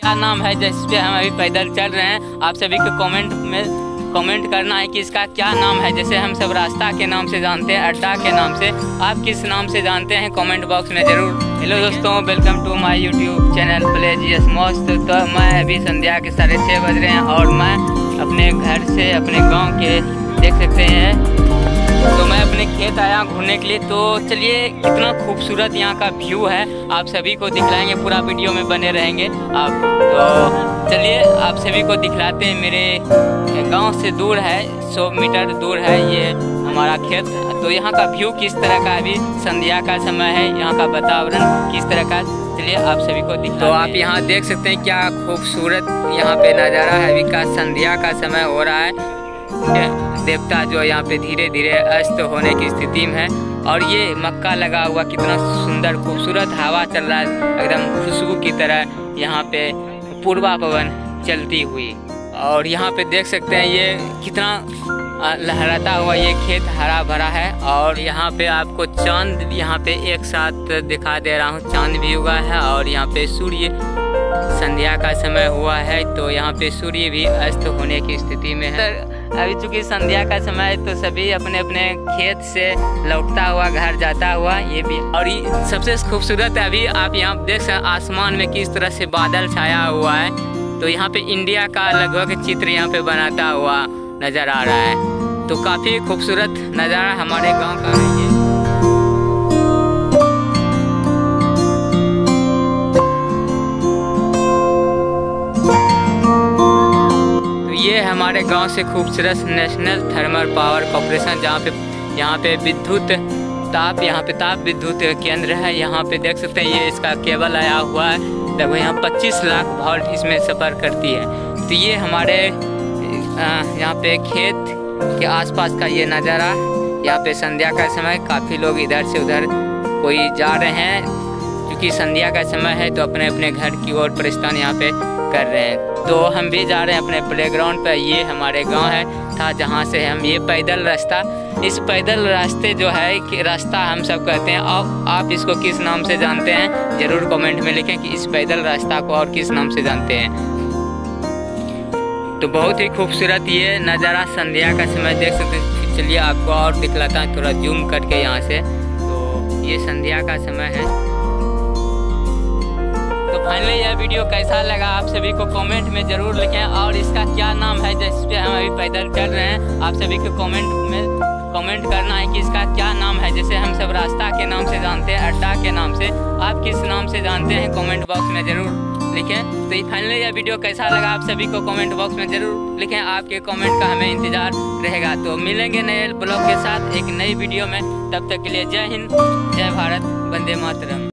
क्या नाम है जिस पे हम अभी पैदल चल रहे हैं। आप सभी को कमेंट में कमेंट करना है कि इसका क्या नाम है। जैसे हम सब रास्ता के नाम से जानते हैं, अड्डा के नाम से, आप किस नाम से जानते हैं कमेंट बॉक्स में ज़रूर। हेलो दोस्तों, welcome to my YouTube channel प्लेजियस मस्त। तो मैं अभी संध्या के 6:30 बज रहे हैं और मैं अपने घर से अपने गाँव के देख सकते हैं, तो मैं अपने खेत आया घूमने के लिए। तो चलिए, कितना खूबसूरत यहाँ का व्यू है आप सभी को दिखलाएंगे, पूरा वीडियो में बने रहेंगे आप। तो चलिए आप सभी को दिखलाते हैं। मेरे गांव से दूर है, 100 मीटर दूर है ये हमारा खेत। तो यहाँ का व्यू किस तरह का, अभी संध्या का समय है, यहाँ का वातावरण किस तरह का, चलिए आप सभी को दिखलाते हैं। तो आप यहाँ देख सकते हैं क्या खूबसूरत यहाँ पे नज़ारा है। अभी का संध्या का समय हो रहा है, देवता जो यहाँ पे धीरे धीरे अस्त होने की स्थिति में है। और ये मक्का लगा हुआ, कितना सुंदर खूबसूरत हवा चल रहा है, एकदम खुशबू की तरह यहाँ पे पूर्वा पवन चलती हुई। और यहाँ पे देख सकते हैं ये कितना लहराता हुआ ये खेत हरा भरा है। और यहाँ पे आपको चांद यहाँ पे एक साथ दिखा दे रहा हूँ, चांद भी हुआ है और यहाँ पे सूर्य, संध्या का समय हुआ है तो यहाँ पे सूर्य भी अस्त होने की स्थिति में है। अभी चूँकि संध्या का समय है तो सभी अपने अपने खेत से लौटता हुआ घर जाता हुआ ये भी। और ये सबसे खूबसूरत अभी आप यहाँ देख सकते आसमान में किस तरह से बादल छाया हुआ है। तो यहाँ पे इंडिया का लगभग चित्र यहाँ पे बनाता हुआ नज़र आ रहा है। तो काफ़ी खूबसूरत नज़ारा हमारे गाँव का है ये। ये हमारे गांव से खूबसूरत नेशनल थर्मल पावर कॉर्पोरेशन, जहाँ पे यहाँ पे विद्युत ताप विद्युत केंद्र है। यहाँ पे देख सकते हैं ये इसका केबल आया हुआ है, लगभग यहाँ 25 लाख वोल्ट इसमें सफ़र करती है। तो ये हमारे यहाँ पे खेत के आसपास का ये नज़ारा। यहाँ पे संध्या का समय, काफ़ी लोग इधर से उधर कोई जा रहे हैं क्योंकि संध्या का समय है, तो अपने अपने घर की ओर प्रस्थान यहाँ पे कर रहे हैं। तो हम भी जा रहे हैं अपने प्लेग्राउंड पर। ये हमारे गांव है था जहाँ से हम ये पैदल रास्ता, इस पैदल रास्ते जो है कि रास्ता हम सब कहते हैं। आप इसको किस नाम से जानते हैं ज़रूर कमेंट में लिखें कि इस पैदल रास्ता को और किस नाम से जानते हैं। तो बहुत ही खूबसूरत ये नज़ारा संध्या का समय देख सकते हैं। चलिए आपको और दिखलाता हूँ थोड़ा जूम करके यहाँ से। तो ये संध्या का समय है। तो फाइनली यह वीडियो कैसा लगा आप सभी को कमेंट में ज़रूर लिखें। और इसका क्या नाम है जिस पे हम अभी पैदल चल रहे हैं, आप सभी को कमेंट में कमेंट करना है कि इसका क्या नाम है। जैसे हम सब रास्ता के नाम से जानते हैं, अड्डा के नाम से, आप किस नाम से जानते हैं कमेंट बॉक्स में ज़रूर लिखें। तो फाइनली यह वीडियो कैसा लगा आप सभी को कमेंट बॉक्स में ज़रूर लिखें। आपके कमेंट का हमें इंतज़ार रहेगा। तो मिलेंगे नए ब्लॉग के साथ एक नई वीडियो में, तब तक के लिए जय हिंद, जय भारत, वंदे मातरम।